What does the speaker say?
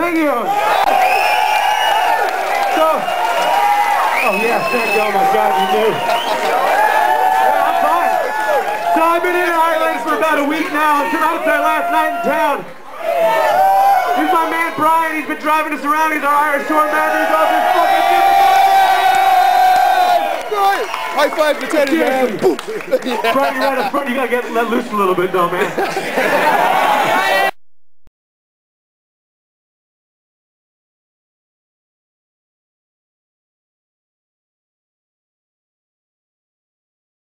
Thank you. So, oh yeah, thank you. Oh my God, you knew. Yeah, I'm fine. So I've been in Ireland for about a week now, and tonight's our last night in town. Here's my man Brian. He's been driving us around. He's our Irish tour manager. He's off his fucking High five to Teddy, man. Brian, you're right up front. You gotta get let loose a little bit, though, man.